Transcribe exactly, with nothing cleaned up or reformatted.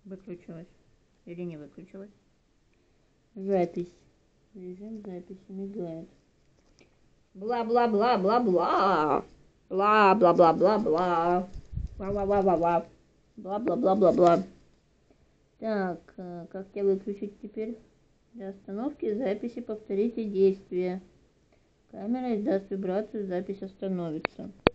Выключилась. Или не выключилась? Запись. Режим записи мигает. Бла-бла-бла-бла-бла. Бла-бла-бла-бла-бла. Бла-бла-бла-бла-бла. Бла-бла-бла-бла-бла. Так, как тебя выключить теперь? Для остановки записи повторите действие. Камера издаст вибрацию, запись остановится.